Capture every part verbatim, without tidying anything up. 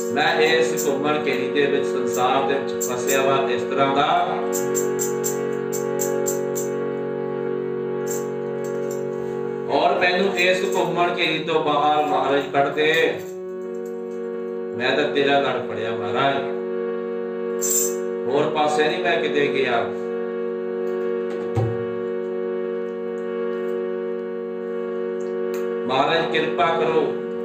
मैं इस घुमन घेरी दे विच संसार दे विच फसिया वा इस तरह दा और मैनू इस घुमन घेरी तो बाहर महाराज कढ़ दे, मैं तो तेरा लड़ पड़िया महाराज, और पासे नहीं मैं किते गया। महाराज कृपा करो,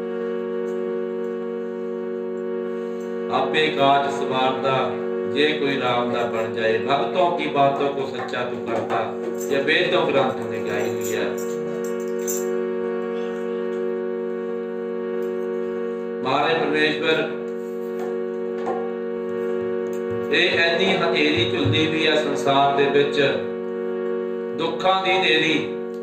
आपे काज सवारदा, जे कोई राम दा बन जाए, भक्तों की बातों को सच्चा तू करता, ये वेदों ग्रंथों ने गाई हुई है। महाराज परमेश्वर ये ऐनी हथेरी झुलदी भी है संसार दे विच, दुखां दी नेरी,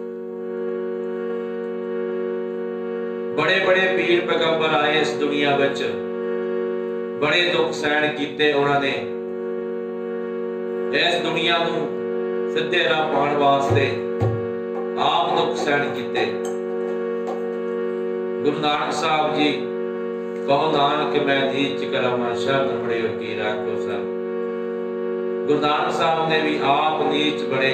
बड़े बड़े पीर पैगंबर आए इस दुनिया विच, बड़े दुख सहन कीते उन्होंने, इस दुनिया नूं सिद्धे राह पाउण वास्ते आप दुख सहन कीते। गुरु नानक साहब जी कहो नानक मैं नीच करावां, शरण बड़े की राखो सब। गुरु नानक साहब ने भी आप नीच बड़े,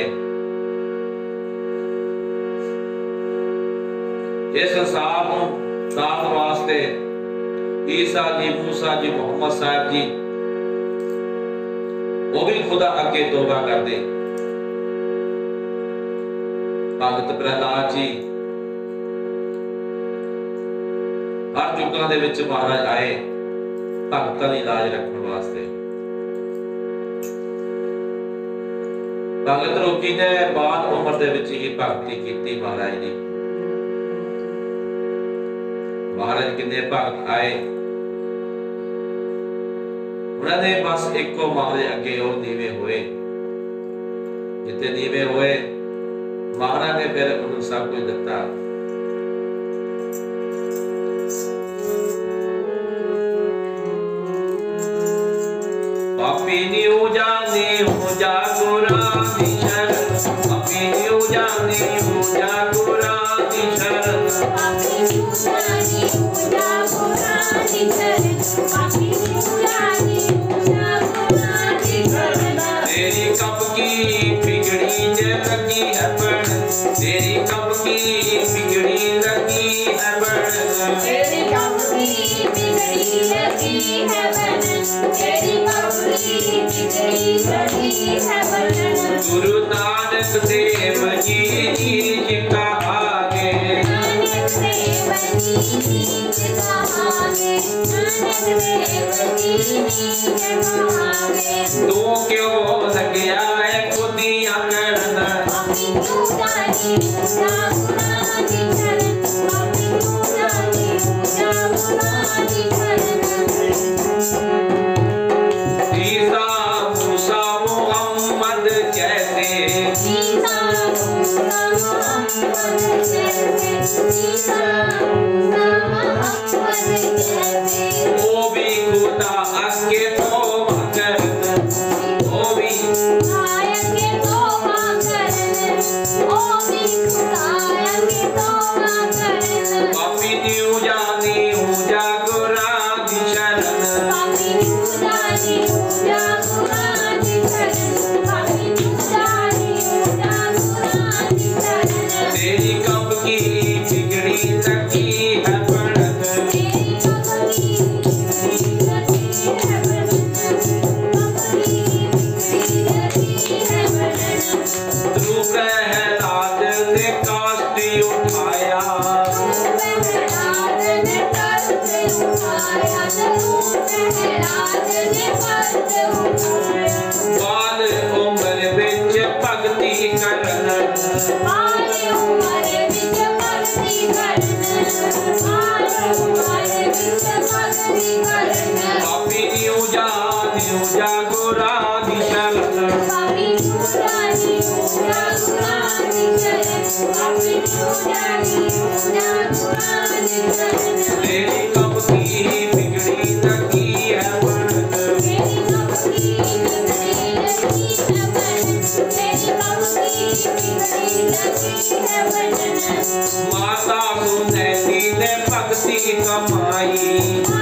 इस संसार नूं तारन वास्ते ईसा जी, मूसा जी, मोहम्मद साहब जी, वो भी खुदा अगे तौबा कर दे। भगत प्रहलाद जी हर युगां दे विच महाराज आए भगतां दी लाज रखण वास्ते। भगत रूप जी ने बाद उम्र दे विच ही भगती कीती महाराज दी। महाराज किन्ने भगत आए, उन्होंने बस एको महाराज अगे और नीवे होए, जिथे नीवे होए महाराज ने फिर उन्हें सब कुछ दिता। पापी न्यू जाने हो जा गुरानी शरण, पापी न्यू जाने हो जा गुरानी शरण, पापी न्यू जाने हो जा गुरानी शरण, पापी न्यू जाने हो जा गुरानी शरण। तेरी कब की बिगड़ी जे लगी है बन, तेरी कब की बिगड़ी लगी है बन, तेरी कब की बिगड़ी लगी है बन, तेरी कब की बिगड़ी लगी है बन। गुरु नानक देव जी नीच कहागे, नानक देव जी नीच कहागे, नानक देव जी नीच कहागे। तू क्यों लग्या है खुदियां करन, पापी तू जानी पूजा गुरानी शरण, पापी तू जानी पूजा गुरानी शरण। ईसा मूसा मोहम्मद जैसे, ईसा मूसा मोहम्मद जैसे, ईसा मूसा मोहम्मद जैसे। वो भी खुदा आगे तौबा करन, वो भी खुदा आगे तौबा करन, वो भी खुदा आगे तौबा करन। पापी न्यू जानी हो जा गुरानी शरण, पापी न्यू जानी हो जा गुरानी शरण, पापी न्यू जानी हो जा गुरानी शरण। तेरी कब की बिगड़ी लगी है बन, तेरी कब की बिगड़ी लगी है बन, कब की बिगड़ी लगी है बन। तू प्रहलाद ने कष्ट उठाया, तू प्रहलाद ने कष्ट उठाया, तू प्रहलाद ने कष्ट उठाया। बाल उम्र विच भगती करन, बाल उम्र विच भगती करन, बाल उम्र विच भगती करन। पापी न्यू जानी हो जा गुरानी शरण, पापी न्यू जानी हो जा गुरानी शरण, पापी न्यू जानी हो जा गुरानी शरण। तेरी कब की बिगड़ी लगी है बन, तेरी कब की बिगड़ी लगी है बन, तेरी कब की बिगड़ी लगी है बन। माता सुनैनी ने भक्ति कमाई, माता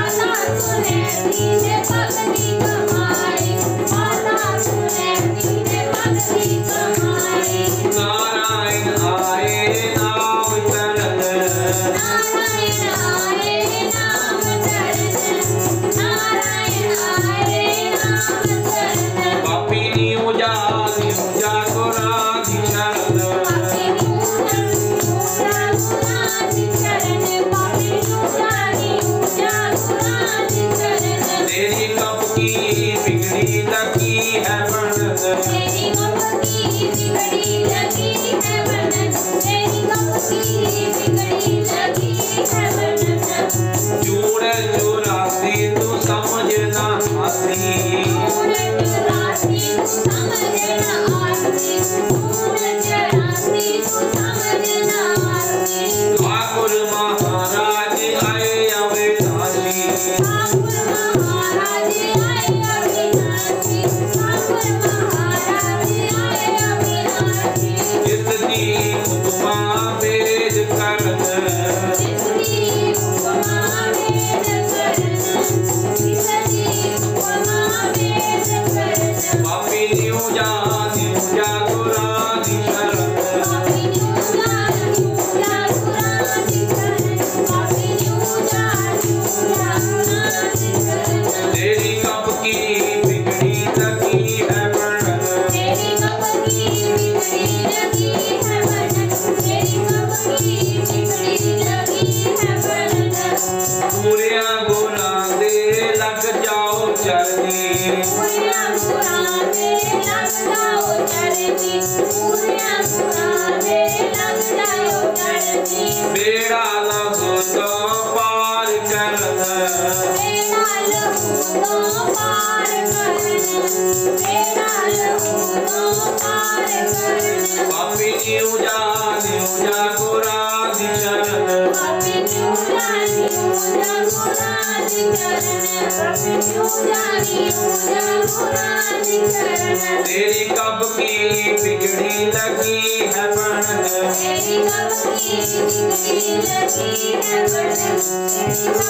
तेरी कब की बिगड़ी लगी है बनन, तेरी कब की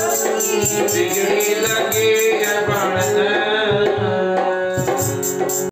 बिगड़ी लगी है बनन।